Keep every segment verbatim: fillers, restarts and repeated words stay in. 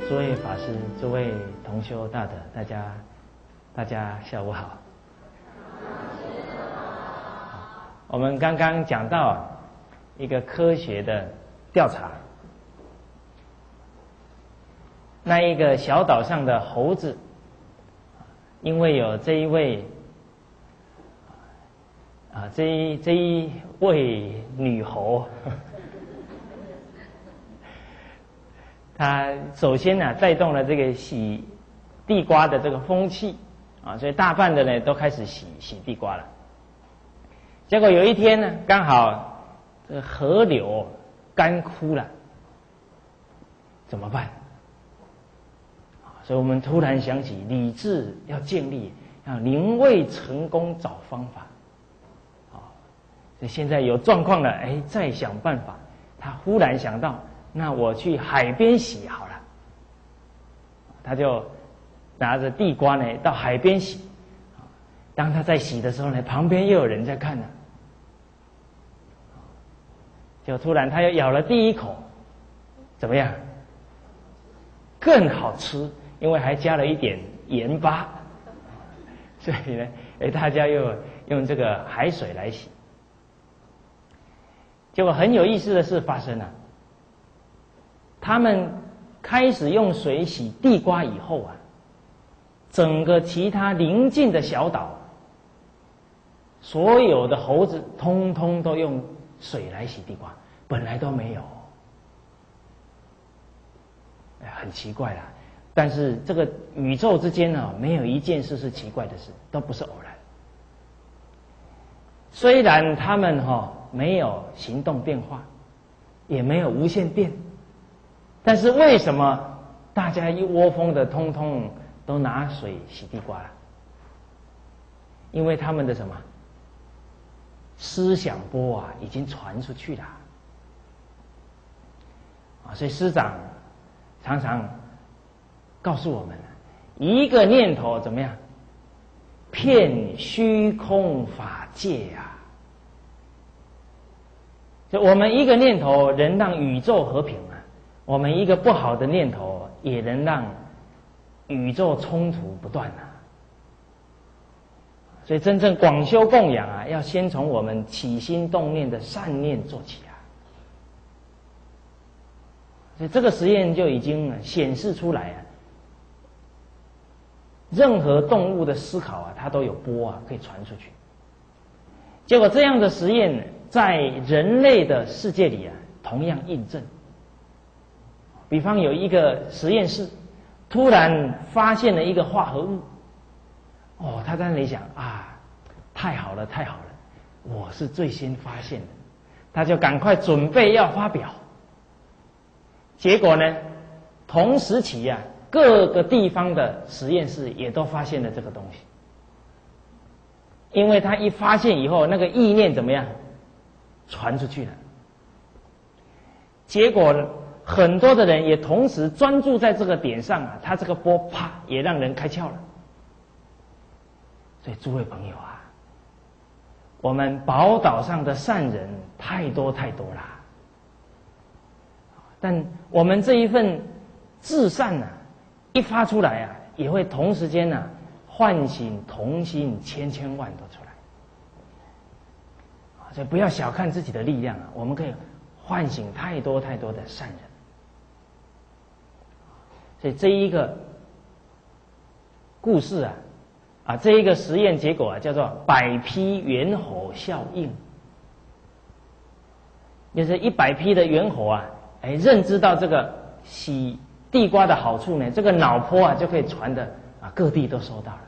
诸位法师、诸位同修大德，大家大家下午好。我们刚刚讲到一个科学的调查，那一个小岛上的猴子，因为有这一位啊这一这一位女猴。它首先呢、啊，带动了这个洗地瓜的这个风气啊，所以大半的呢都开始洗洗地瓜了。结果有一天呢，刚好这个河流干枯了，怎么办？所以我们突然想起理智要建立，要宁为成功找方法。啊，所以现在有状况了，哎，再想办法。他忽然想到。那我去海边洗好了，他就拿着地瓜呢到海边洗。当他在洗的时候呢，旁边又有人在看呢，就突然他又咬了第一口，怎么样？更好吃，因为还加了一点盐巴，所以呢，哎，大家又用这个海水来洗。结果很有意思的事发生了。他们开始用水洗地瓜以后啊，整个其他邻近的小岛，所有的猴子通通都用水来洗地瓜，本来都没有，哎，很奇怪啦。但是这个宇宙之间呢，没有一件事是奇怪的事，都不是偶然。虽然他们哈、哦、没有行动变化，也没有无限变。但是为什么大家一窝蜂的通通都拿水洗地瓜了？因为他们的什么思想波啊，已经传出去了啊！所以师长常常告诉我们，一个念头怎么样，骗虚空法界呀、啊！就我们一个念头能让宇宙和平啊。我们一个不好的念头，也能让宇宙冲突不断啊！所以真正广修供养啊，要先从我们起心动念的善念做起啊！所以这个实验就已经显示出来啊，任何动物的思考啊，它都有波啊，可以传出去。结果这样的实验在人类的世界里啊，同样印证。比方有一个实验室，突然发现了一个化合物，哦，他在那里想啊，太好了，太好了，我是最先发现的，他就赶快准备要发表。结果呢，同时期啊，各个地方的实验室也都发现了这个东西，因为他一发现以后，那个意念怎么样，传出去了，结果呢？很多的人也同时专注在这个点上啊，他这个波啪也让人开窍了。所以诸位朋友啊，我们宝岛上的善人太多太多啦，但我们这一份至善啊，一发出来啊，也会同时间啊唤醒同心千千万都出来。所以不要小看自己的力量啊，我们可以唤醒太多太多的善人。所以这一个故事啊，啊，这一个实验结果啊，叫做百匹猿猴效应，就是一百匹的猿猴啊，哎，认知到这个洗地瓜的好处呢，这个脑波啊就可以传的啊，各地都收到了。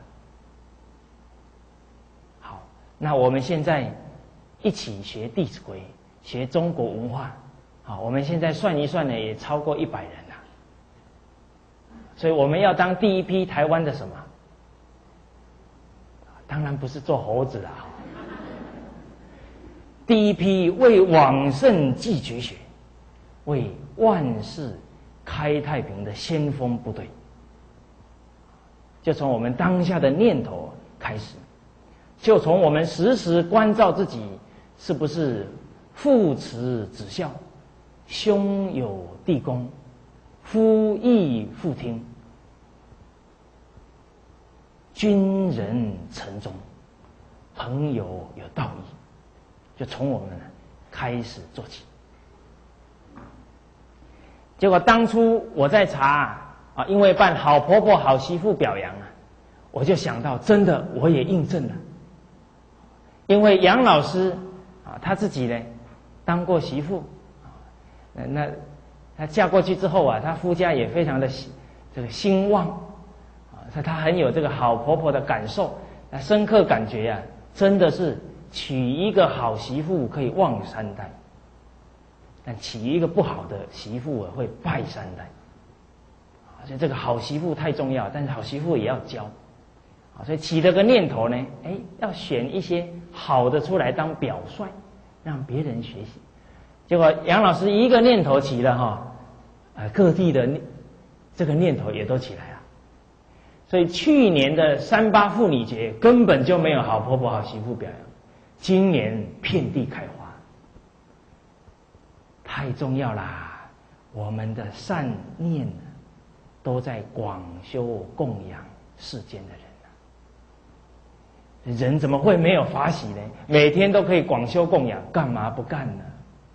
好，那我们现在一起学《弟子规》，学中国文化，好，我们现在算一算呢，也超过一百人。所以我们要当第一批台湾的什么？当然不是做猴子了，第一批为往圣继绝学、为万世开太平的先锋部队，就从我们当下的念头开始，就从我们时时关照自己是不是父慈子孝、兄友弟恭、 夫义妇听，君人臣忠，朋友有道义，就从我们开始做起。结果当初我在查啊，因为办好婆婆好媳妇表扬啊，我就想到，真的我也印证了。因为杨老师啊，她自己呢当过媳妇，那那她嫁过去之后啊，她夫家也非常的这个兴旺啊，所以她很有这个好婆婆的感受，那深刻感觉啊，真的是娶一个好媳妇可以旺三代。但娶一个不好的媳妇啊，会败三代。所以这个好媳妇太重要，但是好媳妇也要教。啊，所以起了个念头呢，哎，要选一些好的出来当表率，让别人学习。结果杨老师一个念头起了哈，呃，各地的这个念头也都起来了。所以去年的三八妇女节根本就没有好婆婆好媳妇表扬，今年遍地开花。太重要啦！我们的善念都在广修供养世间的人啊。人怎么会没有法喜呢？每天都可以广修供养，干嘛不干呢？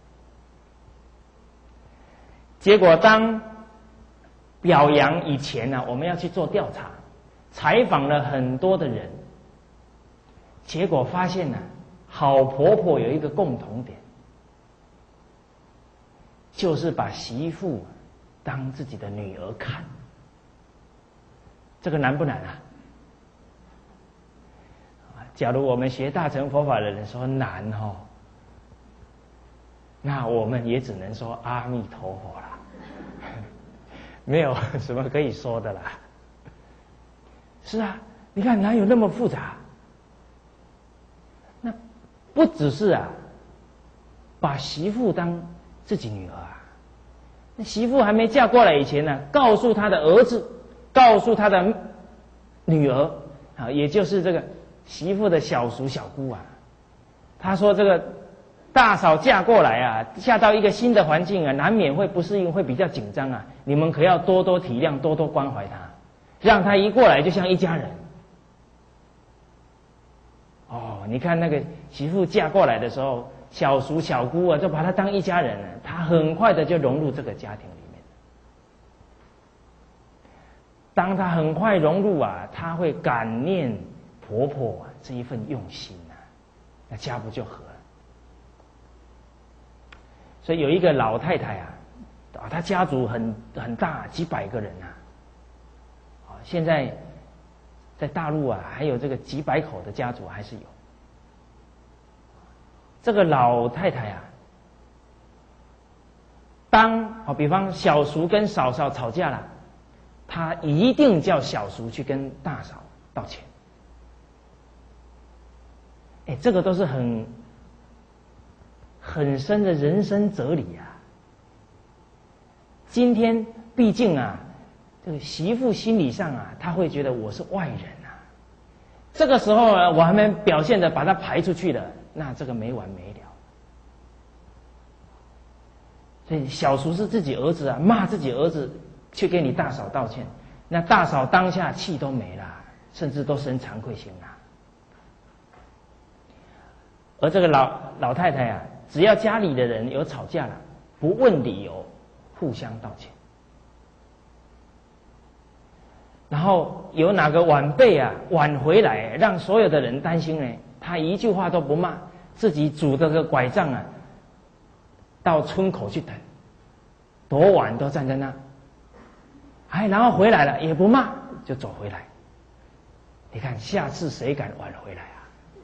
结果当表扬以前呢、啊，我们要去做调查，采访了很多的人，结果发现呢、啊，好婆婆有一个共同点。就是把媳妇当自己的女儿看，这个难不难啊？假如我们学大乘佛法的人说难哦，那我们也只能说阿弥陀佛啦，没有什么可以说的啦。是啊，你看哪有那么复杂？那不只是啊，把媳妇当自己女儿啊，那媳妇还没嫁过来以前呢，告诉她的儿子，告诉她的女儿啊，也就是这个媳妇的小叔小姑啊，他说这个大嫂嫁过来啊，嫁到一个新的环境啊，难免会不适应，会比较紧张啊，你们可要多多体谅，多多关怀她，让她一过来就像一家人。哦，你看那个媳妇嫁过来的时候，小叔小姑啊，就把她当一家人了，她很快的就融入这个家庭里面。当她很快融入啊，她会感念婆婆啊这一份用心啊，那家不就和了？所以有一个老太太啊，啊，她家族很很大，几百个人啊，啊，现在在大陆啊，还有这个几百口的家族还是有。这个老太太啊，当啊，比方小叔跟嫂嫂吵架了，她一定叫小叔去跟大嫂道歉。哎，这个都是很很深的人生哲理啊。今天毕竟啊，这个媳妇心理上啊，她会觉得我是外人啊。这个时候呢，我还没表现的把她排出去了，那这个没完没了。所以小叔是自己儿子啊，骂自己儿子，去给你大嫂道歉，那大嫂当下气都没了，甚至都生惭愧心了。而这个老老太太啊，只要家里的人有吵架了，不问理由，互相道歉。然后有哪个晚辈啊晚回来，让所有的人担心呢，他一句话都不骂，自己拄着个拐杖啊，到村口去等，多晚都站在那，哎，然后回来了也不骂，就走回来。你看下次谁敢晚回来啊？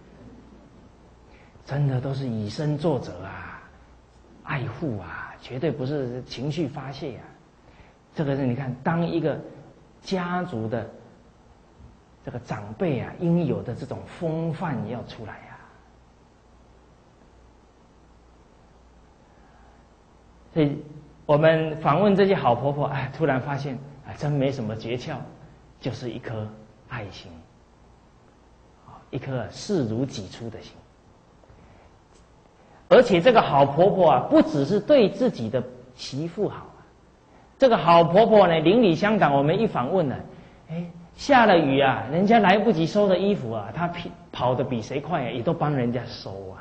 真的都是以身作则啊，爱护啊，绝对不是情绪发泄啊。这个是你看，当一个家族的这个长辈啊，应有的这种风范要出来啊。所以我们访问这些好婆婆，哎，突然发现啊，真没什么诀窍，就是一颗爱心，一颗视如己出的心。而且这个好婆婆啊，不只是对自己的媳妇好啊， 这个好婆婆呢，邻里乡党，我们一访问呢，哎，下了雨啊，人家来不及收的衣服啊，她跑跑得比谁快啊，也都帮人家收啊。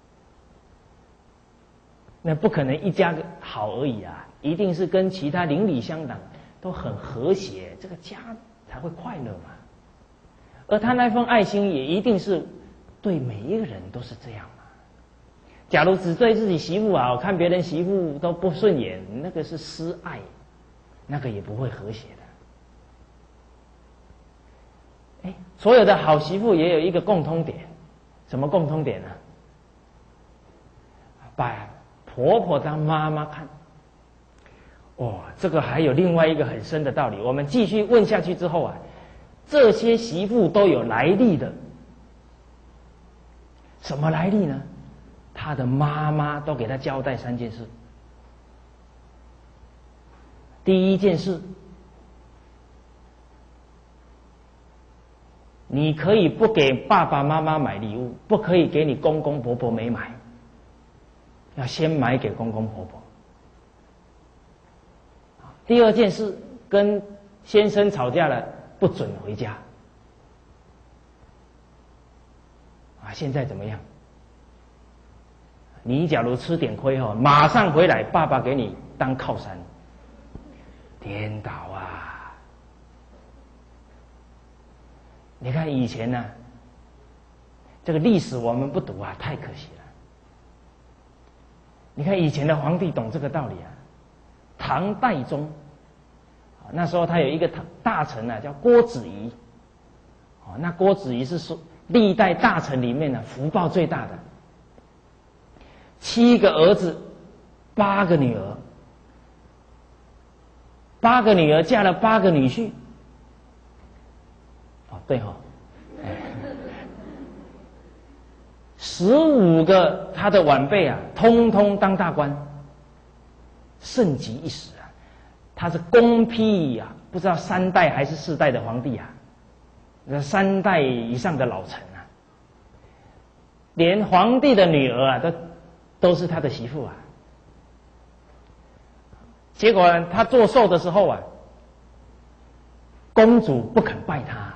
那不可能一家好而已啊，一定是跟其他邻里乡党都很和谐，这个家才会快乐嘛。而他那份爱心也一定是对每一个人都是这样嘛。假如只对自己媳妇好，看别人媳妇都不顺眼，那个是私爱，那个也不会和谐的。哎，所有的好媳妇也有一个共通点，什么共通点呢？把婆婆当妈妈看。哦，这个还有另外一个很深的道理。我们继续问下去之后啊，这些媳妇都有来历的。什么来历呢？她的妈妈都给她交代三件事。第一件事，你可以不给爸爸妈妈买礼物，不可以给你公公婆婆没买，要先买给公公婆婆。第二件事，跟先生吵架了，不准回家。啊，现在怎么样？你假如吃点亏哦，马上回来，爸爸给你当靠山。颠倒啊！你看以前呢、啊，这个历史我们不读啊，太可惜了。你看以前的皇帝懂这个道理啊。唐代宗，那时候他有一个大臣啊，叫郭子仪。哦，那郭子仪是说历代大臣里面呢、啊、福报最大的，七个儿子，八个女儿，八个女儿嫁了八个女婿。哦，对哈、哦，哎，十五个他的晚辈啊，通通当大官。盛极一时啊，他是公批啊，不知道三代还是四代的皇帝啊，那三代以上的老臣啊，连皇帝的女儿啊，都都是他的媳妇啊。结果呢，他做寿的时候啊，公主不肯拜他，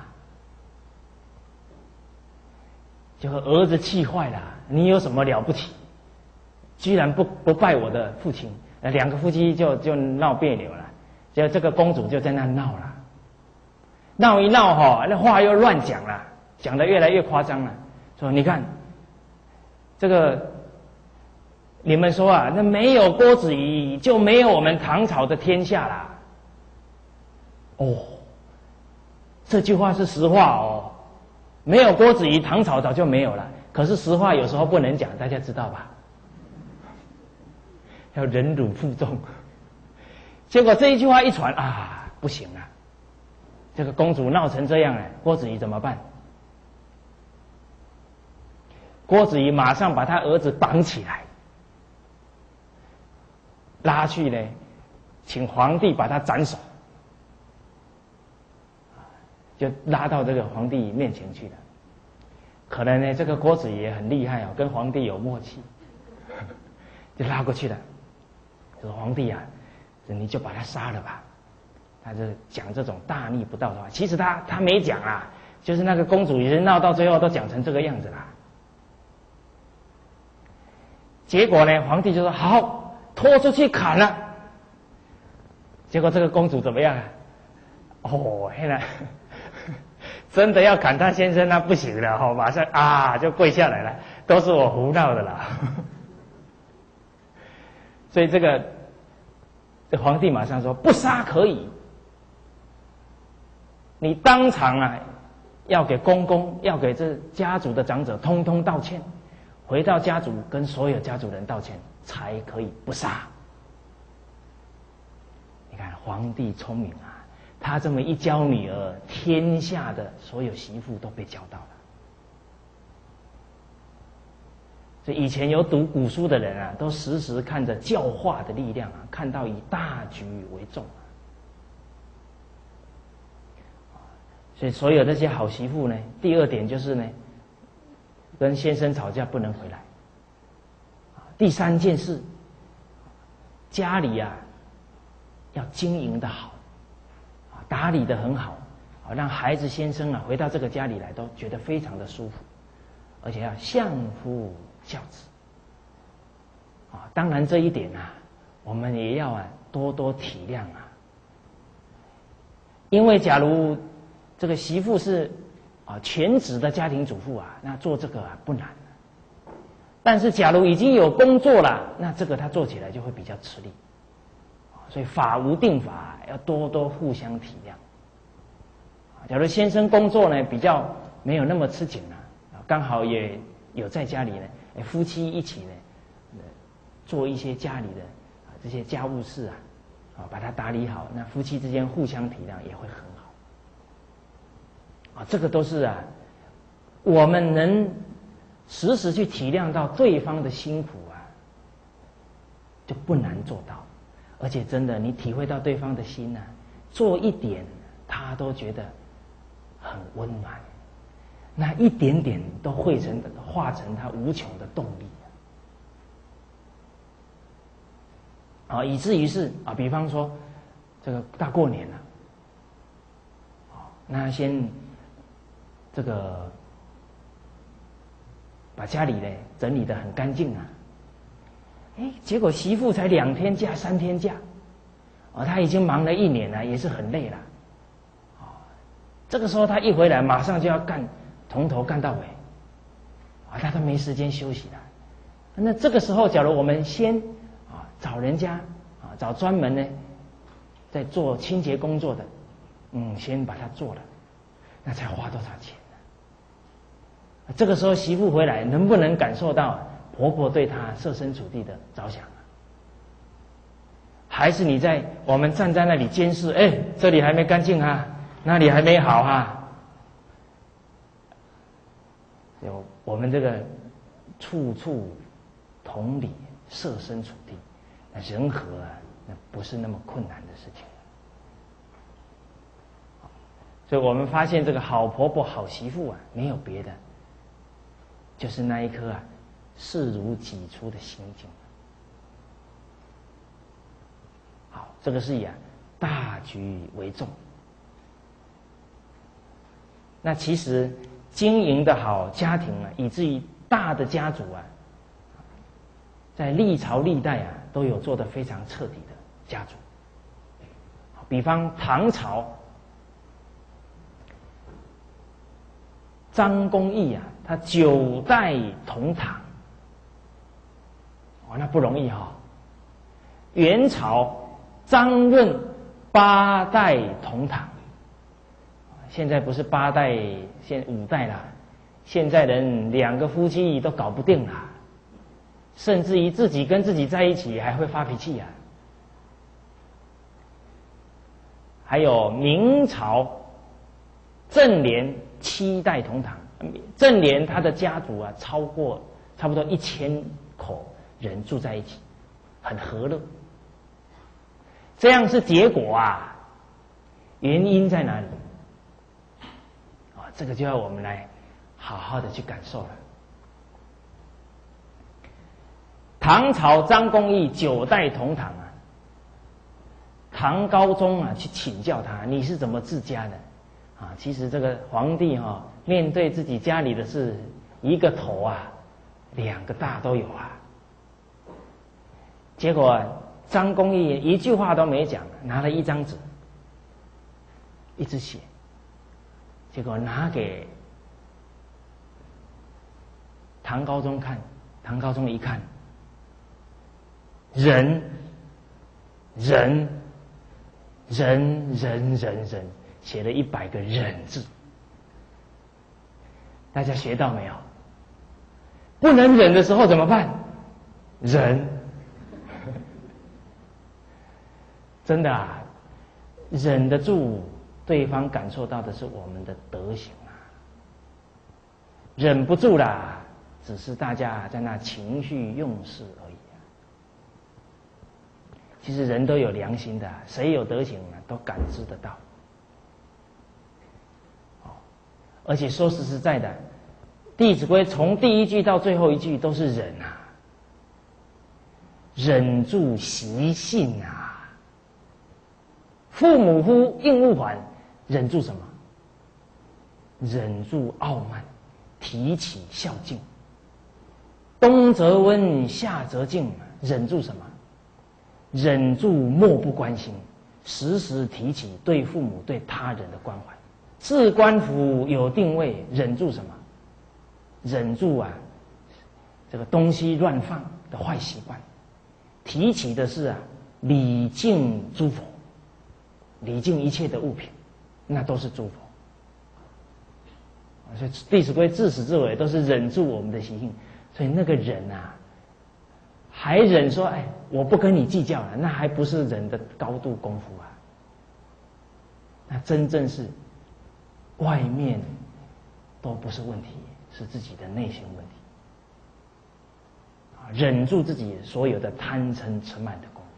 结果儿子气坏了，你有什么了不起？居然不不拜我的父亲。两个夫妻就就闹别扭了，就这个公主就在那闹了，闹一闹哈，那话又乱讲了，讲得越来越夸张了。说你看，这个你们说啊，那没有郭子仪就没有我们唐朝的天下啦。哦，这句话是实话哦，没有郭子仪，唐朝早就没有了。可是实话有时候不能讲，大家知道吧？要忍辱负重。结果这一句话一传啊，不行啊，这个公主闹成这样了，郭子仪怎么办？郭子仪马上把他儿子绑起来，拉去呢，请皇帝把他斩首，就拉到这个皇帝面前去了。可能呢，这个郭子仪也很厉害哦，跟皇帝有默契，就拉过去了。说皇帝啊，你就把他杀了吧。他就讲这种大逆不道的话，其实他他没讲啊，就是那个公主也是闹到最后都讲成这个样子啦。结果呢，皇帝就说好，拖出去砍了。结果这个公主怎么样啊？哦，现在真的要砍他先生，那不行了，哦，马上啊就跪下来了，都是我胡闹的啦。所以这个这皇帝马上说不杀可以，你当场啊要给公公，要给这家族的长者通通道歉，回到家族跟所有家族人道歉，才可以不杀。你看皇帝聪明啊，他这么一教女儿，天下的所有媳妇都被教到了。所以以前有读古书的人啊，都时时看着教化的力量啊，看到以大局为重啊。所以所有这些好媳妇呢，第二点就是呢，跟先生吵架不能回来。第三件事，家里啊要经营的好，啊，打理的很好，啊，让孩子先生啊回到这个家里来都觉得非常的舒服，而且要相夫教子，啊，当然这一点啊，我们也要啊多多体谅啊，因为假如这个媳妇是啊全职的家庭主妇啊，那做这个啊不难。但是，假如已经有工作了，那这个他做起来就会比较吃力。所以法无定法，要多多互相体谅。假如先生工作呢比较没有那么吃紧了，刚好也有在家里呢，夫妻一起呢，做一些家里的这些家务事啊，啊，把它打理好，那夫妻之间互相体谅也会很好。啊，这个都是啊，我们能时时去体谅到对方的辛苦啊，就不难做到。而且真的，你体会到对方的心呢、啊，做一点他都觉得很温暖，那一点点都汇成化成他无穷的动力啊，以至于是啊，比方说这个大过年了，啊，那先这个。把家里呢整理得很干净啊，哎，结果媳妇才两天假、三天假，哦，他已经忙了一年了，也是很累了，哦，这个时候他一回来，马上就要干，从头干到尾，啊，他都没时间休息了。那这个时候，假如我们先啊找人家啊找专门呢在做清洁工作的，嗯，先把它做了，那才花多少钱？这个时候媳妇回来，能不能感受到婆婆对她设身处地的着想啊？还是你在我们站在那里监视，哎，这里还没干净啊，那里还没好啊？有我们这个处处同理，设身处地，那人和啊，那不是那么困难的事情。所以我们发现这个好婆婆、好媳妇啊，没有别的。就是那一颗啊，视如己出的心境。好，这个是以啊大局为重。那其实经营的好家庭啊，以至于大的家族啊，在历朝历代啊，都有做得非常彻底的家族。比方唐朝张公义啊。他九代同堂，哦，那不容易哈、哦。元朝张润八代同堂，现在不是八代，现五代啦。现在人两个夫妻都搞不定啦，甚至于自己跟自己在一起还会发脾气啊。还有明朝正连七代同堂。正连他的家族啊，超过差不多一千口人住在一起，很和乐。这样是结果啊，原因在哪里？啊，这个就要我们来好好的去感受了。唐朝张公义九代同堂啊，唐高宗啊去请教他，你是怎么治家的？啊，其实这个皇帝哈、哦。面对自己家里的事，一个头啊，两个大都有啊。结果张公义一句话都没讲，拿了一张纸，一直写。结果拿给唐高宗看，唐高宗一看，人，人，人，人，人，人，写了一百个忍字。大家学到没有？不能忍的时候怎么办？忍。真的啊，忍得住，对方感受到的是我们的德行啊。忍不住啦，只是大家在那情绪用事而已啊。其实人都有良心的，谁有德行呢，都感知得到。而且说实实在的，《弟子规》从第一句到最后一句都是忍啊，忍住习性啊， 父母呼，应勿还，忍住什么？忍住傲慢，提起孝敬。冬则温，夏则静，忍住什么？忍住漠不关心，时时提起对父母、对他人的关怀。置官府有定位，忍住什么？忍住啊，这个东西乱放的坏习惯。提起的是啊，礼敬诸佛，礼敬一切的物品，那都是诸佛。所以《弟子规》自始至尾都是忍住我们的习性。所以那个忍啊，还忍说，哎，我不跟你计较了，那还不是人的高度功夫啊。那真正是外面都不是问题，是自己的内心问题。忍住自己所有的贪嗔痴慢的功夫。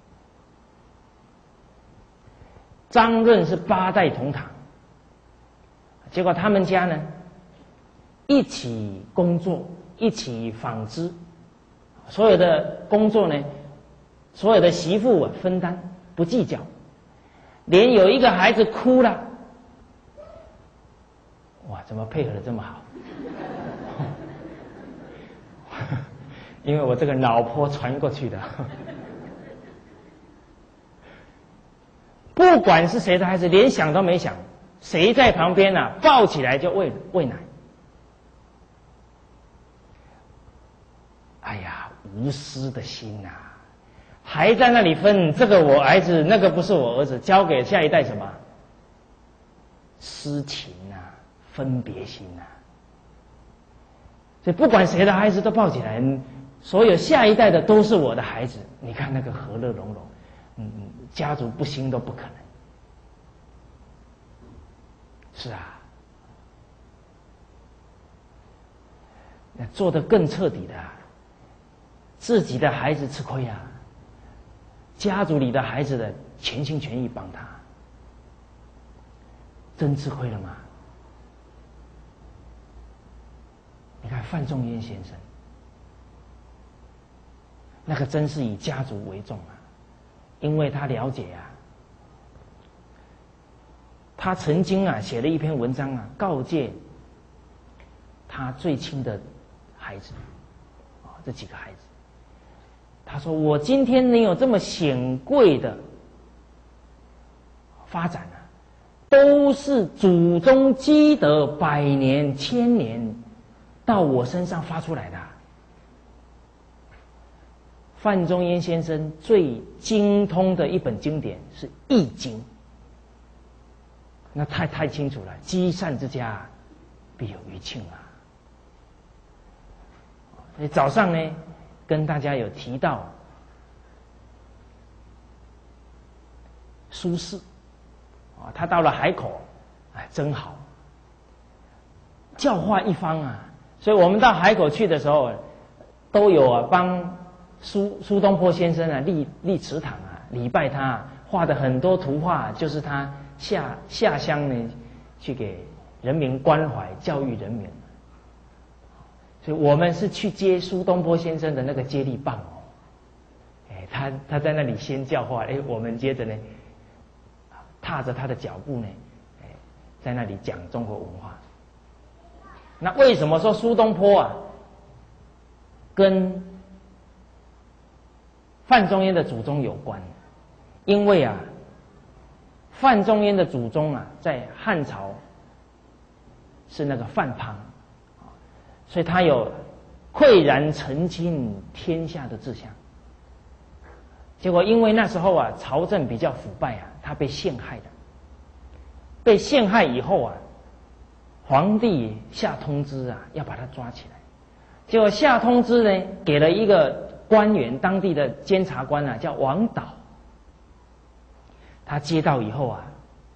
张润是八代同堂，结果他们家呢一起工作，一起纺织，所有的工作呢，所有的媳妇啊分担，不计较。连有一个孩子哭了，哇，怎么配合的这么好？因为我这个脑波传过去的。不管是谁的孩子，连想都没想，谁在旁边啊，抱起来就喂喂奶。哎呀，无私的心呐、啊，还在那里分这个我儿子，那个不是我儿子，交给下一代什么？私情啊，分别心啊。所以不管谁的孩子都抱起来，所有下一代的都是我的孩子。你看那个和乐融融，嗯，家族不兴都不可能。是啊，那做得更彻底的、啊。自己的孩子吃亏啊，家族里的孩子的全心全意帮他，真吃亏了吗？你看范仲淹先生，那个真是以家族为重啊，因为他了解啊，他曾经啊写了一篇文章啊，告诫他最亲的孩子，啊、哦，这几个孩子。他说：“我今天能有这么显贵的发展啊，都是祖宗积德百年千年到我身上发出来的。”范仲淹先生最精通的一本经典是《易经》，那太太清楚了，积善之家必有余庆啊。所以早上呢，跟大家有提到苏轼啊，他到了海口，哎，真好，教化一方啊。所以我们到海口去的时候，都有啊帮苏苏东坡先生啊立立祠堂啊，礼拜他、啊，画的很多图画，就是他下下乡呢去给人民关怀、教育人民。所以我们是去接苏东坡先生的那个接力棒哦，哎，他他在那里先教化，哎，我们接着呢，踏着他的脚步呢，哎，在那里讲中国文化。那为什么说苏东坡啊，跟范仲淹的祖宗有关？因为啊，范仲淹的祖宗啊，在汉朝是那个范滂。所以他有喟然成亲天下的志向。结果因为那时候啊，朝政比较腐败啊，他被陷害的。被陷害以后啊，皇帝下通知啊，要把他抓起来。结果下通知呢，给了一个官员，当地的监察官啊，叫王导。他接到以后啊，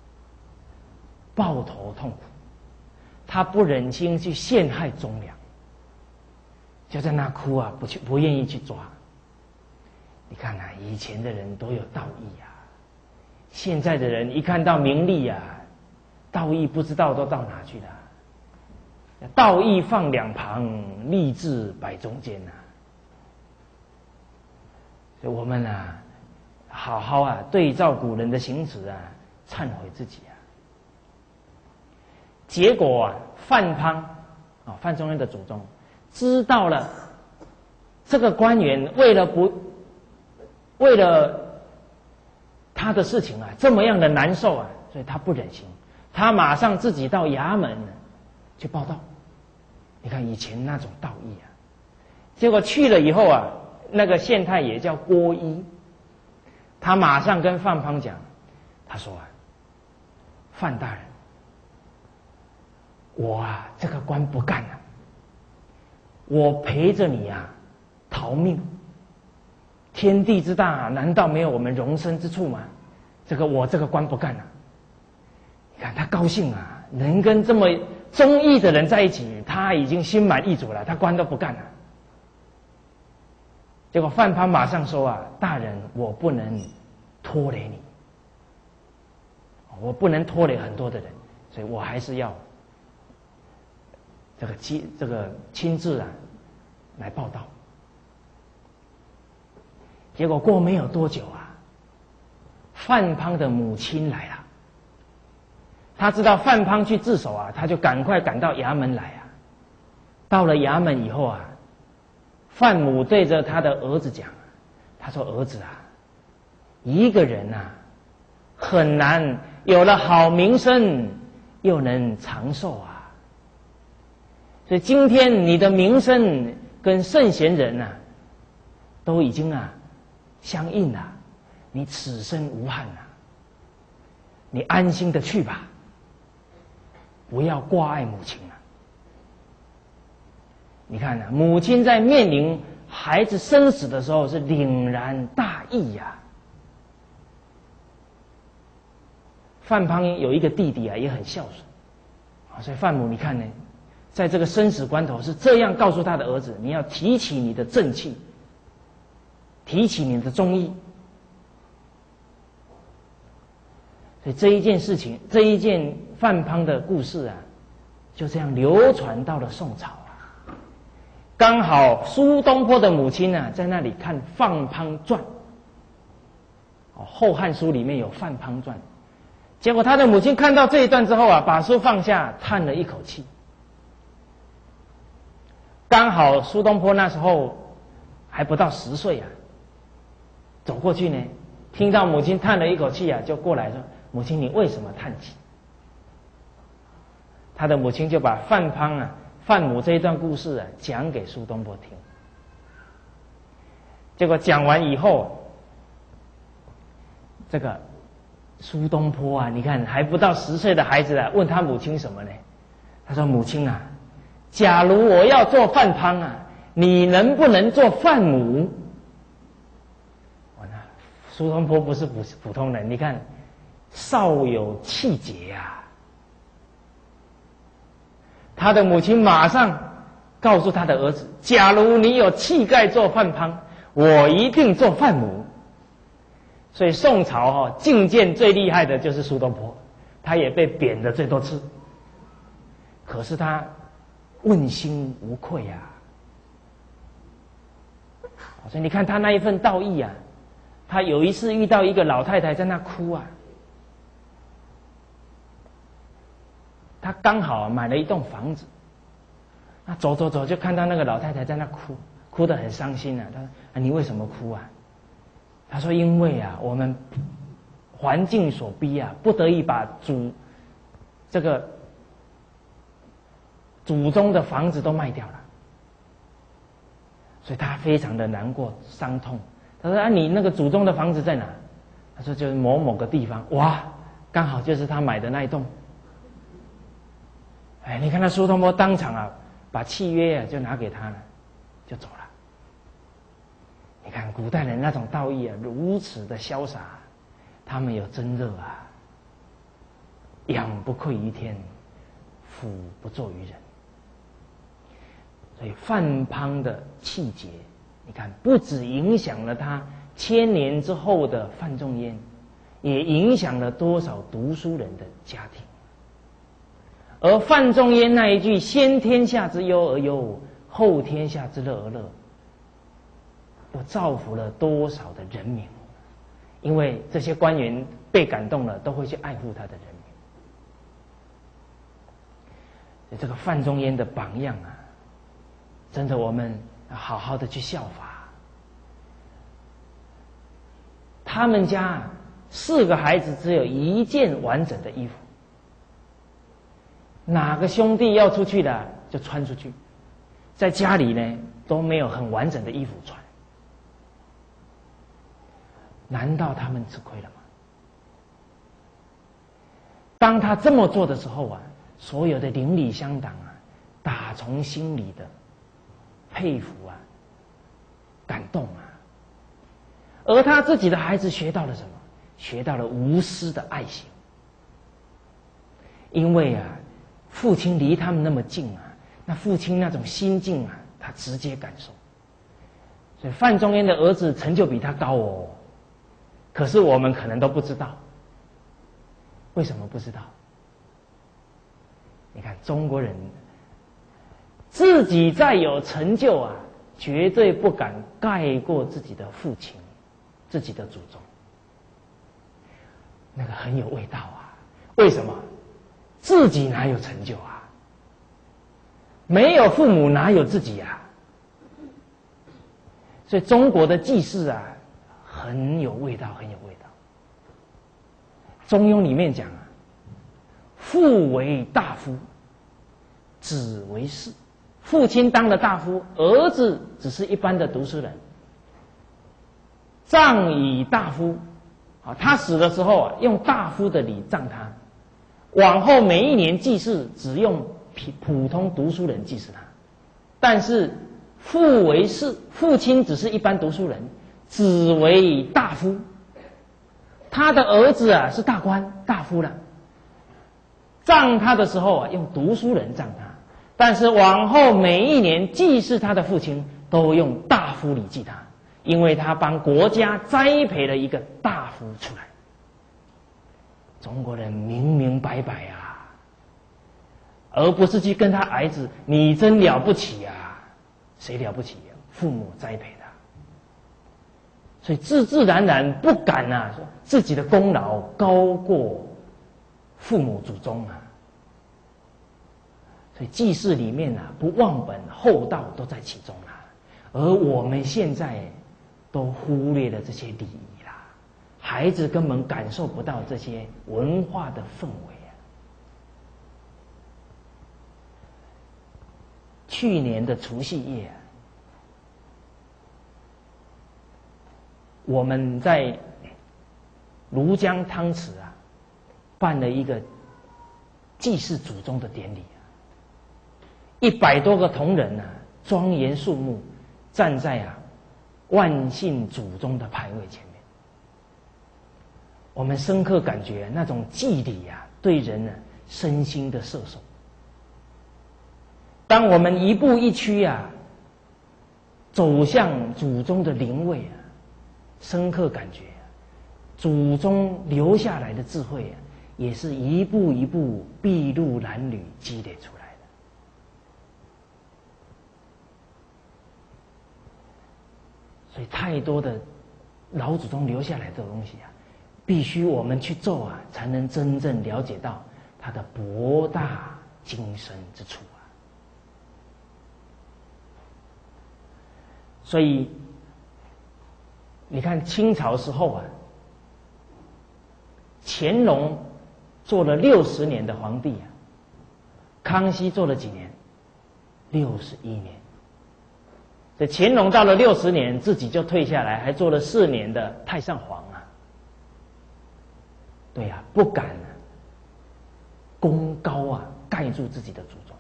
抱头痛苦，他不忍心去陷害忠良。就在那哭啊，不去，不愿意去抓。你看啊，以前的人都有道义啊，现在的人一看到名利啊，道义不知道都到哪去了。道义放两旁，利智摆中间呐、啊。所以我们啊， 好好啊对照古人的行止啊，忏悔自己啊。结果啊，范滂啊，范仲淹的祖宗知道了这个官员为了不为了他的事情啊这么样的难受啊，所以他不忍心，他马上自己到衙门去报道。你看以前那种道义啊，结果去了以后啊，那个县太爷叫郭一，他马上跟范滂讲，他说啊，范大人，我啊这个官不干了，我陪着你啊逃命，天地之大，难道没有我们容身之处吗？这个我这个官不干了。你看他高兴啊，能跟这么忠义的人在一起，他已经心满意足了，他官都不干了。结果范滂马上说啊，大人，我不能拖累你，我不能拖累很多的人，所以我还是要这个亲这个亲自啊来报道。结果过没有多久啊，范滂的母亲来了。他知道范滂去自首啊，他就赶快赶到衙门来啊。到了衙门以后啊，范母对着他的儿子讲，他说：“儿子啊，一个人啊，很难有了好名声，又能长寿啊。所以今天你的名声跟圣贤人啊，都已经啊相应了，你此生无憾啊，你安心的去吧，不要挂碍母亲啊。”你看啊，母亲在面临孩子生死的时候是凛然大义呀、啊。范滂有一个弟弟啊，也很孝顺啊，所以范母你看呢，在这个生死关头是这样告诉他的儿子：你要提起你的正气，提起你的忠义。所以这一件事情，这一件范滂的故事啊，就这样流传到了宋朝。刚好苏东坡的母亲呢、啊，在那里看《范滂传》，哦，《后汉书》里面有《范滂传》，结果他的母亲看到这一段之后啊，把书放下，叹了一口气。刚好苏东坡那时候还不到十岁啊，走过去呢，听到母亲叹了一口气啊，就过来说：“母亲，你为什么叹气？”他的母亲就把范滂啊。范母这一段故事啊，讲给苏东坡听。结果讲完以后，这个苏东坡啊，你看还不到十岁的孩子啊，问他母亲什么呢？他说：“母亲啊，假如我要做范滂啊，你能不能做范母？”哇，那苏东坡不是普普通人，你看少有气节啊。他的母亲马上告诉他的儿子：“假如你有气概做范滂，我一定做范母。”所以宋朝哈、哦、进谏最厉害的就是苏东坡，他也被贬的最多次。可是他问心无愧啊！所以你看他那一份道义啊，他有一次遇到一个老太太在那哭啊。他刚好买了一栋房子，那走走走就看到那个老太太在那哭，哭得很伤心啊。他说：“啊，你为什么哭啊？”他说：“因为啊，我们环境所逼啊，不得已把祖这个祖宗的房子都卖掉了，所以他非常的难过伤痛。他说：‘啊，你那个祖宗的房子在哪？’他说：‘就是某某个地方。’哇，刚好就是他买的那一栋。”哎，你看那苏东坡当场啊，把契约啊就拿给他了，就走了。你看古代人那种道义啊，如此的潇洒，他们有真热啊，仰不愧于天，俯不怍于人。所以范滂的气节，你看不只影响了他千年之后的范仲淹，也影响了多少读书人的家庭。而范仲淹那一句“先天下之忧而忧，后天下之乐而乐”，又造福了多少的人民， 因为这些官员被感动了，都会去爱护他的人民。这个范仲淹的榜样啊，真的我们要好好的去效法。他们家四个孩子只有一件完整的衣服，哪个兄弟要出去的就穿出去，在家里呢都没有很完整的衣服穿。难道他们吃亏了吗？当他这么做的时候啊，所有的邻里乡党啊，打从心里的佩服啊、感动啊。而他自己的孩子学到了什么？学到了无私的爱心。因为啊，父亲离他们那么近啊，那父亲那种心境啊，他直接感受。所以范仲淹的儿子成就比他高哦，可是我们可能都不知道。为什么不知道？你看中国人自己再有成就啊，绝对不敢盖过自己的父亲、自己的祖宗，那个很有味道啊。为什么？自己哪有成就啊？没有父母哪有自己啊？所以中国的祭祀啊，很有味道，很有味道。中庸里面讲啊，父为大夫，子为士。父亲当了大夫，儿子只是一般的读书人。葬以大夫，啊，他死的时候啊，用大夫的礼葬他。往后每一年祭祀，只用普通读书人祭祀他。但是父为士，父亲只是一般读书人，子为大夫。他的儿子啊是大官大夫了，葬他的时候啊用读书人葬他，但是往后每一年祭祀他的父亲都用大夫礼祭他，因为他帮国家栽培了一个大夫出来。中国人明明白白啊，而不是去跟他儿子你真了不起啊，谁了不起啊？父母栽培的。所以自自然然不敢啊，说自己的功劳高过父母祖宗啊。所以祭祀里面啊，不忘本厚道都在其中啊。而我们现在都忽略了这些礼仪啦，孩子根本感受不到这些文化的氛围啊。去年的除夕夜啊，我们在庐江汤池啊，办了一个祭祀祖宗的典礼啊，一百多个同仁啊，庄严肃穆，站在啊万姓祖宗的牌位前面。我们深刻感觉那种祭礼啊，对人啊身心的摄受。当我们一步一趋啊，走向祖宗的灵位啊，深刻感觉，祖宗留下来的智慧啊，也是一步一步筚路蓝缕积累出来的。所以太多的老祖宗留下来的东西啊，必须我们去做啊，才能真正了解到它的博大精深之处啊。所以你看清朝时候啊，乾隆做了六十年的皇帝啊，康熙做了几年？六十一年。这乾隆到了六十年，自己就退下来，还做了四年的太上皇啊。对呀、啊，不敢啊，功高啊，盖住自己的祖宗。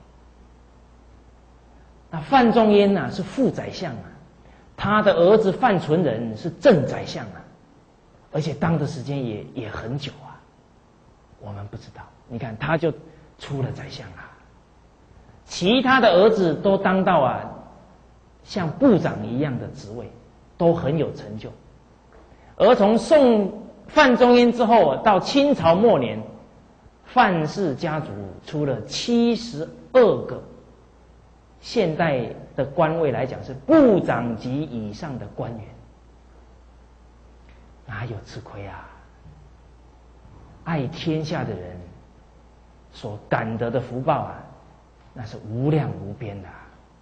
那范仲淹呐、啊、是副宰相啊。他的儿子范纯仁是正宰相啊，而且当的时间也也很久啊，我们不知道。你看他就出了宰相啊，其他的儿子都当到啊像部长一样的职位，都很有成就。而从宋范仲淹之后到清朝末年，范氏家族出了七十二个。现代的官位来讲是部长级以上的官员， 哪有吃亏啊？爱天下的人所感得的福报啊，那是无量无边的啊。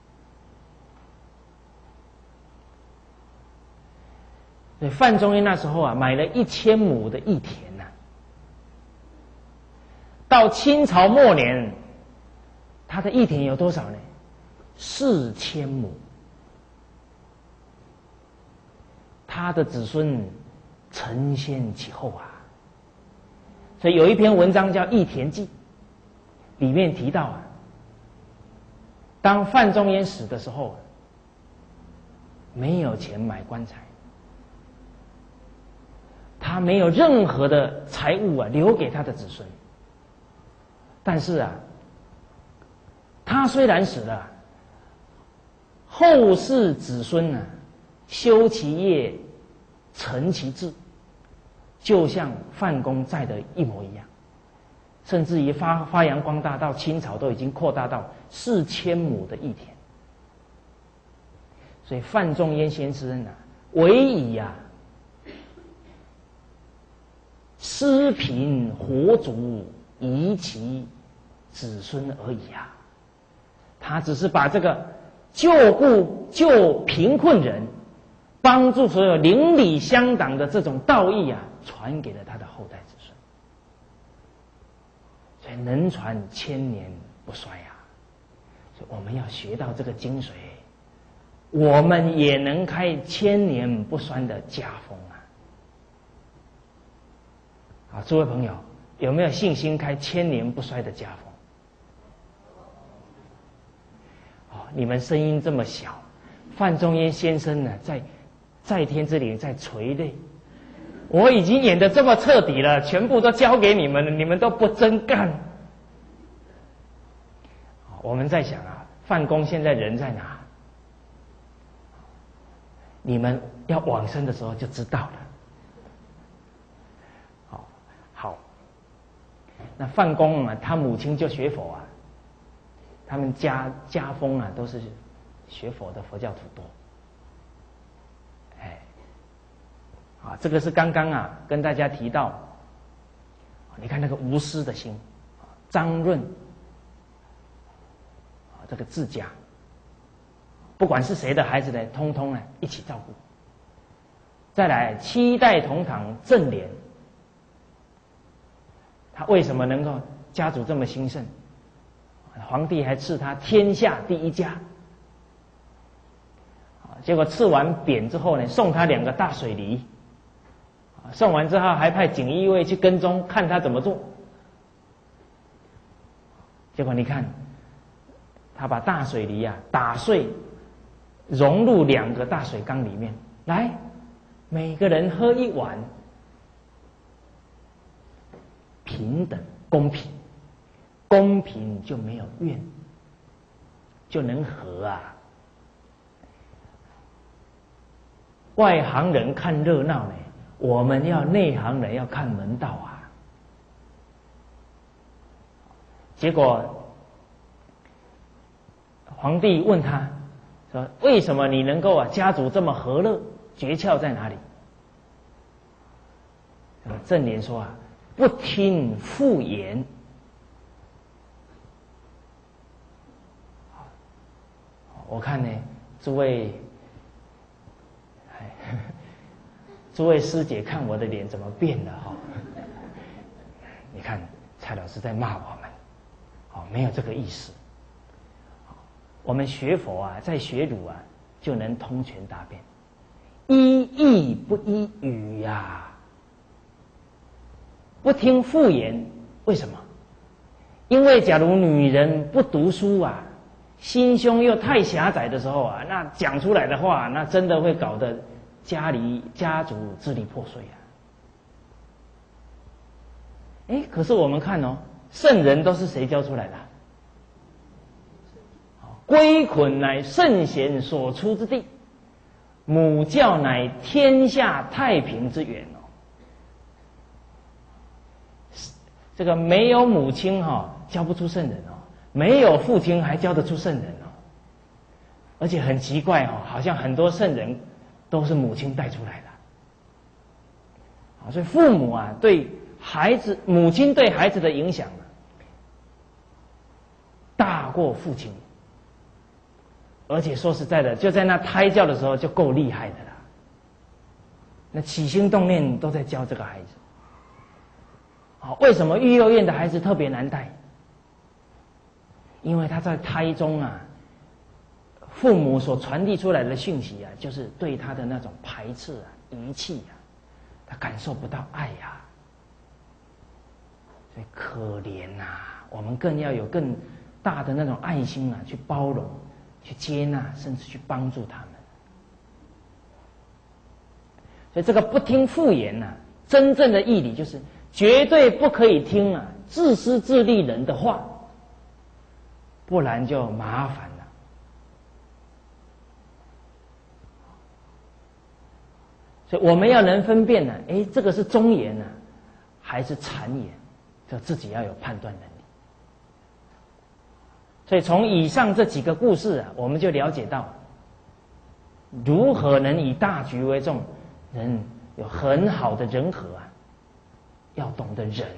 所以范仲淹那时候啊，买了一千亩的义田呐、啊。到清朝末年，他的义田有多少呢？四千亩。他的子孙承先启后啊。所以有一篇文章叫《义田记》，里面提到啊，当范仲淹死的时候，没有钱买棺材，他没有任何的财物啊留给他的子孙。但是啊，他虽然死了，后世子孙啊修其业，成其志，就像范公在的一模一样，甚至于发发扬光大，到清朝都已经扩大到四千亩的义田。所以范仲淹先生啊，唯以啊施贫活足，遗其子孙而已啊。他只是把这个救故救贫困人，帮助所有邻里乡党的这种道义啊，传给了他的后代子孙。所以能传千年不衰啊。所以我们要学到这个精髓，我们也能开千年不衰的家风啊！啊，诸位朋友，有没有信心开千年不衰的家风？哦，你们声音这么小，范仲淹先生呢，在在天之灵在垂泪。我已经演得这么彻底了，全部都交给你们了，你们都不真干。我们在想啊，范公现在人在哪？你们要往生的时候就知道了。好，好。那范公啊，他母亲就学佛啊，他们家家风啊都是学佛的佛教徒多。哎，啊，这个是刚刚啊跟大家提到，你看那个无私的心，张润，啊，这个自家。不管是谁的孩子呢，通通呢一起照顾。再来七代同堂郑濂，他为什么能够家族这么兴盛？皇帝还赐他天下第一家。结果赐完匾之后呢，送他两个大水梨。送完之后还派锦衣卫去跟踪，看他怎么做。结果你看，他把大水梨啊打碎，融入两个大水缸里面，来，每个人喝一碗，平等公平，公平就没有怨，就能和啊。外行人看热闹呢，我们要内行人要看门道啊。结果皇帝问他说：“为什么你能够啊家族这么和乐？诀窍在哪里？”郑濂说啊：“不听父言。”我看呢，诸位，诸位师姐看我的脸怎么变了哈？你看蔡老师在骂我们，哦，没有这个意思。我们学佛啊，在学儒啊，就能通权达变，依义不依语呀、啊，不听父言。为什么？因为假如女人不读书啊，心胸又太狭窄的时候啊，那讲出来的话，那真的会搞得家里家族支离破碎啊。哎，可是我们看哦，圣人都是谁教出来的？归捆乃圣贤所出之地，母教乃天下太平之源哦。这个没有母亲哈、哦，教不出圣人哦；没有父亲还教得出圣人哦。而且很奇怪哦，好像很多圣人都是母亲带出来的。 所以父母啊，对孩子，母亲对孩子的影响啊，大过父亲。而且说实在的，就在那胎教的时候就够厉害的了。那起心动念都在教这个孩子。好，为什么育幼院的孩子特别难带？因为他在胎中啊，父母所传递出来的讯息啊，就是对他的那种排斥啊、遗弃啊，他感受不到爱呀、啊，所以可怜呐、啊。我们更要有更大的那种爱心啊，去包容、去接纳，甚至去帮助他们。所以这个不听父言呐、啊，真正的义理就是绝对不可以听啊自私自利人的话，不然就麻烦了。所以我们要能分辨呢、啊，哎，这个是忠言呢、啊，还是谗言，这自己要有判断能力。所以从以上这几个故事啊，我们就了解到，如何能以大局为重，能有很好的人和啊，要懂得忍，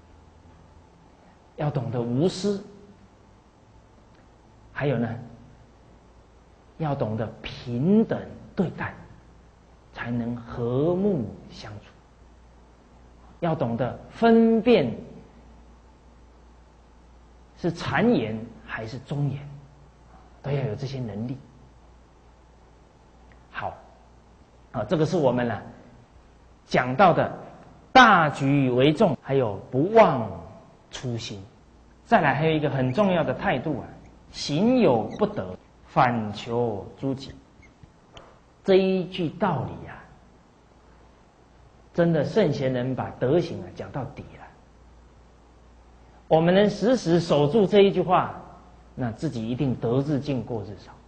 要懂得无私，还有呢，要懂得平等对待，才能和睦相处。要懂得分辨是谗言还是忠言，都要有这些能力。好，啊，这个是我们呢、啊、讲到的大局为重，还有不忘初心。再来还有一个很重要的态度啊，行有不得，反求诸己。这一句道理啊，真的圣贤人把德行啊讲到底了。我们能时时守住这一句话，那自己一定得日进，过日少。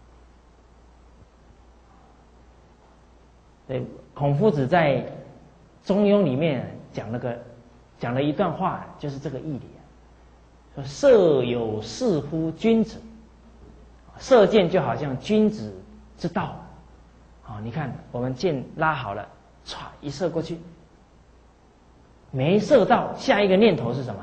对，孔夫子在《中庸》里面讲那个讲了一段话，就是这个义理啊，说射有事乎君子，射箭就好像君子之道。啊，你看我们箭拉好了，唰一射过去，没射到，下一个念头是什么？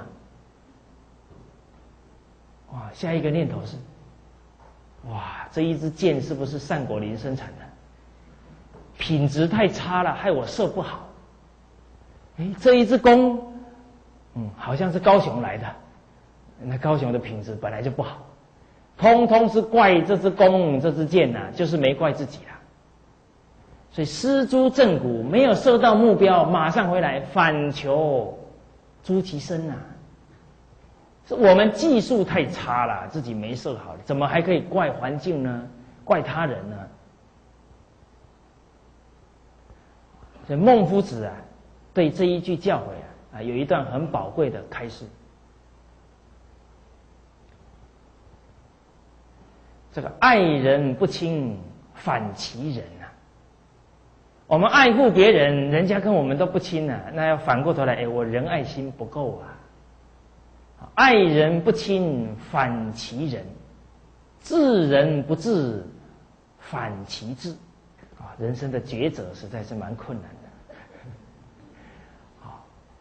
哇，下一个念头是，哇，这一支箭是不是单果林生产的？品质太差了，害我射不好。哎，这一支弓，嗯，好像是高雄来的，那高雄的品质本来就不好，通通是怪这支弓、这支箭呐、啊，就是没怪自己啦。所以失诸正骨，没有射到目标，马上回来反求诸其身啊。是我们技术太差了，自己没射好，怎么还可以怪环境呢？怪他人呢？所以孟夫子啊，对这一句教诲啊，啊有一段很宝贵的开示。这个爱人不亲，反其人啊。我们爱护别人，人家跟我们都不亲啊，那要反过头来，哎，我仁爱心不够啊。爱人不亲，反其人；治人不治，反其治。啊，人生的抉择实在是蛮困难的。好，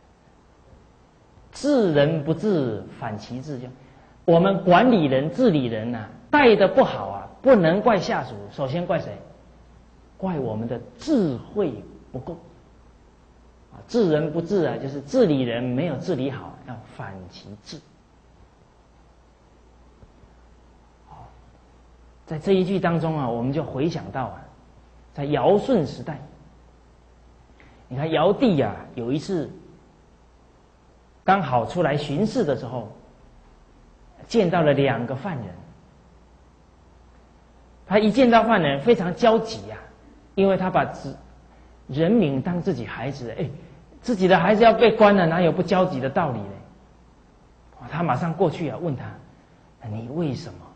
治人不治，反其治。就我们管理人、治理人呐、啊，带的不好啊，不能怪下属，首先怪谁？怪我们的智慧不够。啊，治人不治啊，就是治理人没有治理好，要反其治。好，在这一句当中啊，我们就回想到啊，在尧舜时代，你看尧帝啊，有一次刚好出来巡视的时候，见到了两个犯人。他一见到犯人，非常焦急啊，因为他把子人民当自己孩子，哎，自己的孩子要被关了，哪有不焦急的道理呢？他马上过去啊，问他：“你为什么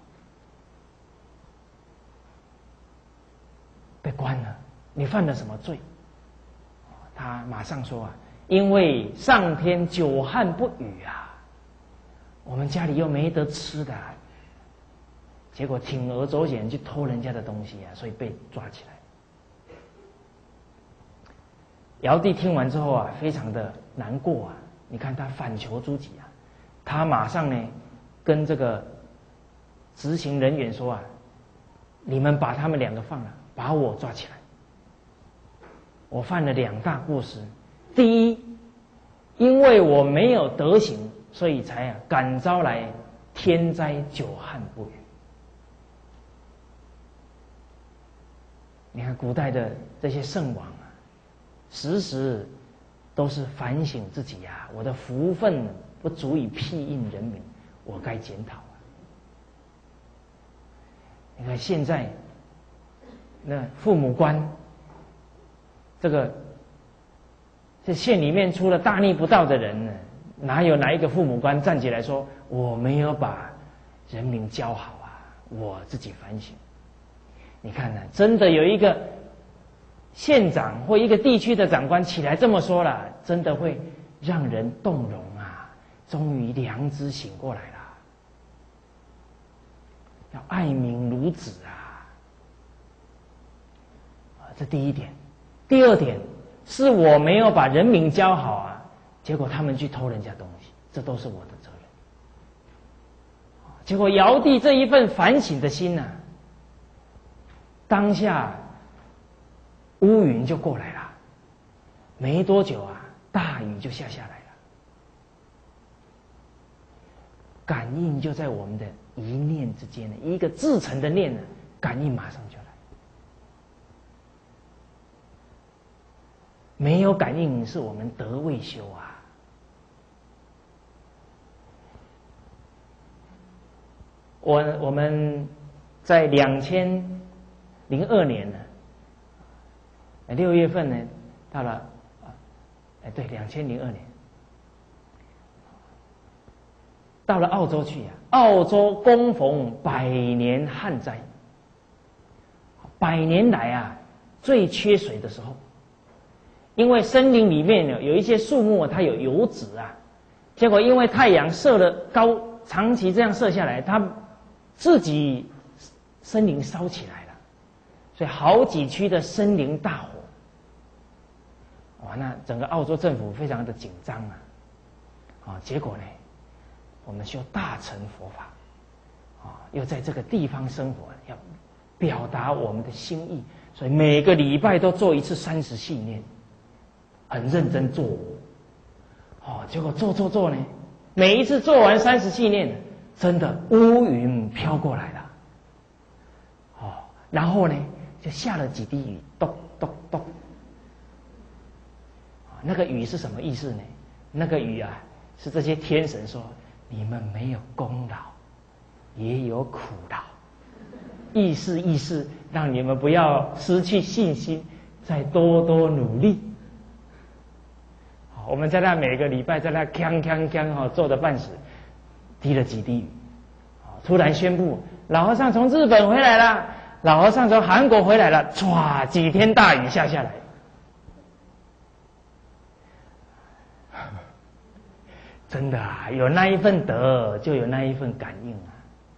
被关了？你犯了什么罪？”他马上说啊：“因为上天久旱不雨啊，我们家里又没得吃的。”结果铤而走险去偷人家的东西啊，所以被抓起来。 尧帝听完之后啊，非常的难过啊。你看他反求诸己啊，他马上呢跟这个执行人员说啊，你们把他们两个放了，把我抓起来。我犯了两大过失，第一，因为我没有德行，所以才啊感招来天灾久旱不雨。你看古代的这些圣王啊，时时都是反省自己呀、啊，我的福分不足以庇应人民，我该检讨啊。你看现在那父母官，这个这县里面出了大逆不道的人呢，哪有哪一个父母官站起来说我没有把人民教好啊，我自己反省。你看呢、啊，真的有一个县长或一个地区的长官起来这么说了，真的会让人动容啊！终于良知醒过来了，要爱民如子啊！啊，这第一点。第二点是我没有把人民教好啊，结果他们去偷人家东西，这都是我的责任。结果尧帝这一份反省的心呢、啊，当下乌云就过来了，没多久啊，大雨就下下来了。感应就在我们的一念之间呢，一个自成的念呢，感应马上就来。没有感应是我们德未修啊。我我们在两千零二年呢，六月份呢，到了啊，哎对，两千零二年，到了澳洲去啊，澳洲恭逢百年旱灾，百年来啊最缺水的时候。因为森林里面呢有一些树木它有油脂啊，结果因为太阳射了高，长期这样射下来，它自己森林烧起来了，所以好几区的森林大火。哇，那整个澳洲政府非常的紧张啊，啊，结果呢，我们修大乘佛法，啊，又在这个地方生活，要表达我们的心意，所以每个礼拜都做一次三十系念。很认真做，哦，结果做做做呢，每一次做完三十系念，真的乌云飘过来了，哦，然后呢就下了几滴雨，咚咚咚，那个雨是什么意思呢？那个雨啊，是这些天神说你们没有功劳，也有苦劳，意思意思，让你们不要失去信心，再多多努力。我们在那每个礼拜在那锵锵锵哈做的半死，滴了几滴雨，突然宣布老和尚从日本回来了，老和尚从韩国回来了，唰，几天大雨下下来，真的啊，有那一份德，就有那一份感应啊。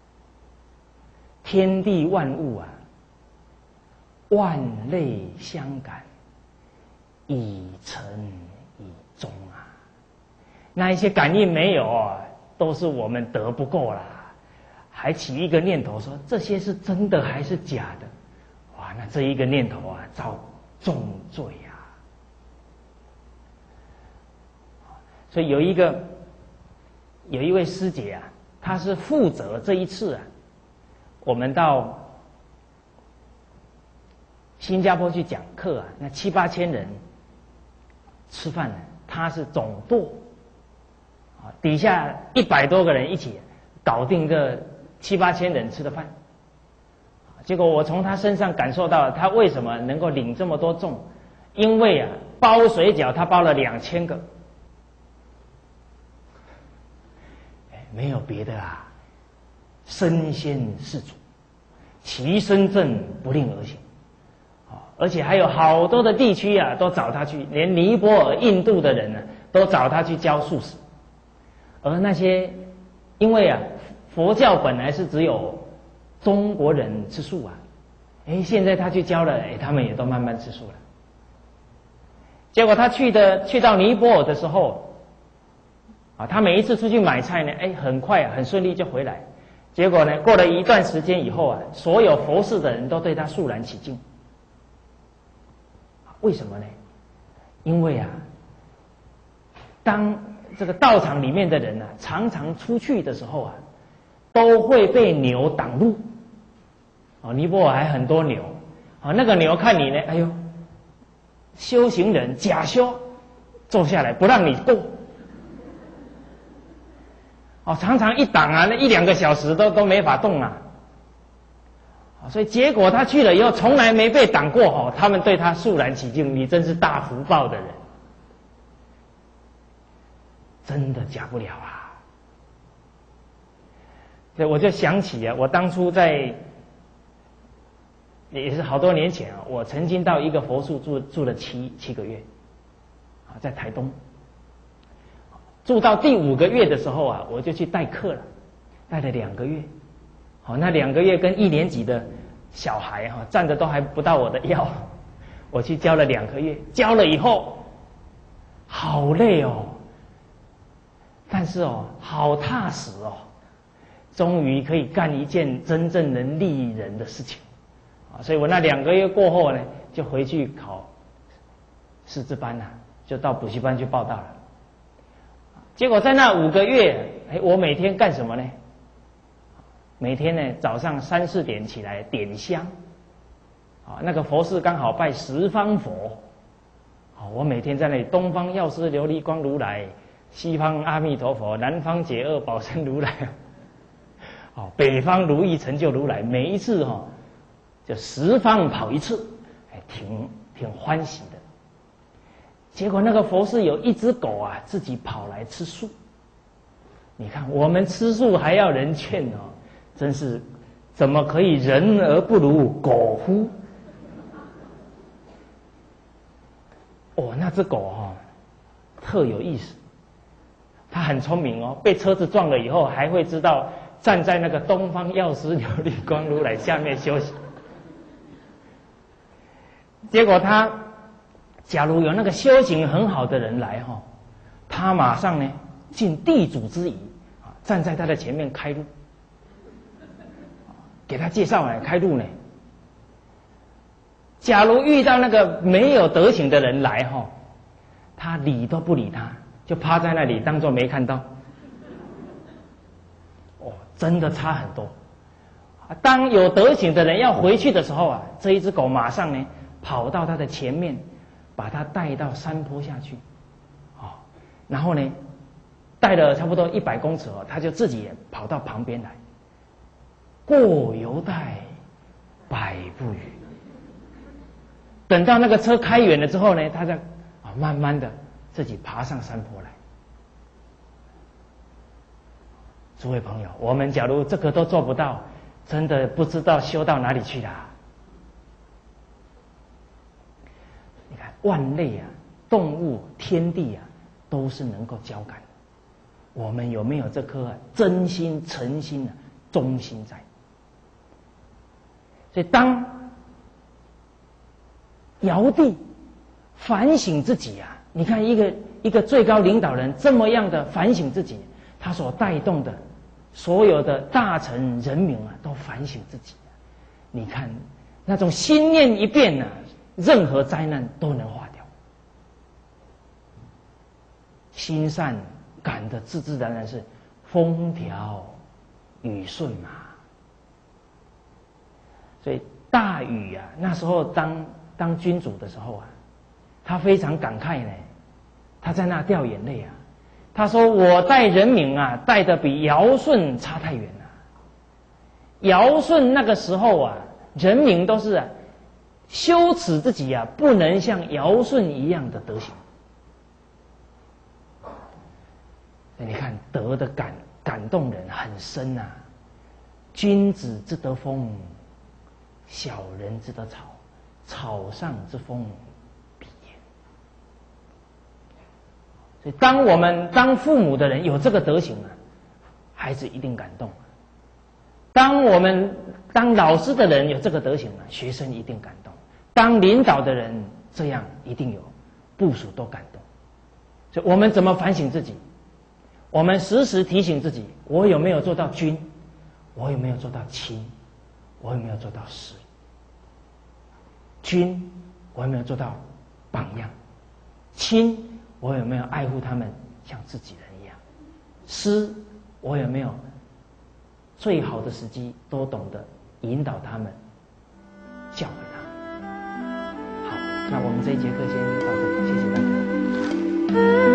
天地万物啊，万类相感，以诚以忠啊。那一些感应没有啊，都是我们德不够啦，还起一个念头说这些是真的还是假的？哇，那这一个念头啊，遭重罪啊。所以有一个有一位师姐啊，她是负责这一次啊，我们到新加坡去讲课啊，那七八千人吃饭呢，她是总舵啊，底下一百多个人一起搞定这七八千人吃的饭。结果我从他身上感受到他为什么能够领这么多众，因为啊，包水饺他包了两千个，没有别的啊，身先士卒，其身正不令而行，而且还有好多的地区啊，都找他去，连尼泊尔、印度的人呢、啊，都找他去教素食，而那些因为啊，佛教本来是只有中国人吃素啊，哎，现在他去教了，哎，他们也都慢慢吃素了。 结果他去的去到尼泊尔的时候，啊，他每一次出去买菜呢，哎，很快啊，很顺利就回来。结果呢，过了一段时间以后啊，所有佛寺的人都对他肃然起敬。为什么呢？因为啊，当这个道场里面的人啊，常常出去的时候啊，都会被牛挡路。哦，尼泊尔还很多牛，啊，那个牛看你呢，哎呦，修行人假修，坐下来不让你过。哦，常常一挡啊，那一两个小时都都没法动啊。所以结果他去了以后，从来没被挡过哦，他们对他肃然起敬，你真是大福报的人，真的假不了啊。所以我就想起啊，我当初在也是好多年前啊，我曾经到一个佛寺住住了七七个月，啊，在台东。住到第五个月的时候啊，我就去代课了，带了两个月。好，那两个月跟一年级的小孩哈，站着都还不到我的腰，我去教了两个月，教了以后，好累哦，但是哦，好踏实哦，终于可以干一件真正能利人的事情啊！所以我那两个月过后呢，就回去考师资班了，就到补习班去报到了。结果在那五个月，哎，我每天干什么呢？每天呢，早上三四点起来点香，啊，那个佛寺刚好拜十方佛，啊，我每天在那里，东方药师琉璃光如来，西方阿弥陀佛，南方解厄宝生如来，哦，北方如意成就如来，每一次哈、哦，就十方跑一次，哎，挺挺欢喜的。结果那个佛寺有一只狗啊，自己跑来吃素。你看我们吃素还要人劝哦，真是怎么可以人而不如狗乎？哦，那只狗哦，特有意思。它很聪明哦，被车子撞了以后，还会知道站在那个东方药师琉璃光如来下面休息。结果它。假如有那个修行很好的人来哈，他马上呢尽地主之谊啊，站在他的前面开路，给他介绍来开路呢。假如遇到那个没有德行的人来哈，他理都不理他，就趴在那里当作没看到。哦，真的差很多。当有德行的人要回去的时候啊，这一只狗马上呢跑到他的前面。把它带到山坡下去，哦，然后呢，带了差不多一百公尺哦，他就自己也跑到旁边来。过犹待百步余，等到那个车开远了之后呢，他再啊慢慢的自己爬上山坡来。诸位朋友，我们假如这个都做不到，真的不知道修到哪里去了。你看万类啊，动物、天地啊，都是能够交感的。我们有没有这颗、啊、真心、诚心啊、忠心在？所以当尧帝反省自己啊，你看一个一个最高领导人这么样的反省自己，他所带动的所有的大臣人民啊，都反省自己。你看那种心念一变呢、啊，任何灾难都能化掉。心善感的自自然然是风调雨顺嘛。所以大禹啊，那时候当当君主的时候啊，他非常感慨呢，他在那掉眼泪啊。他说：“我带人民啊，带的比尧舜差太远了。尧舜那个时候啊，人民都是啊，羞耻自己啊，不能像尧舜一样的德行。你看德的感感动人很深呐、啊。君子之德风，小人之德草，草上之风必偃。所以，当我们当父母的人有这个德行啊，孩子一定感动；当我们当老师的人有这个德行啊，学生一定感动；当领导的人这样，一定有部属都感动。所以我们怎么反省自己？我们时时提醒自己：我有没有做到君？我有没有做到亲？我有没有做到师？君，我有没有做到榜样？亲，我有没有爱护他们像自己人一样？师，我有没有最好的时机都懂得引导他们，教诲他们？好，那我们这一节课先到这里，谢谢大家。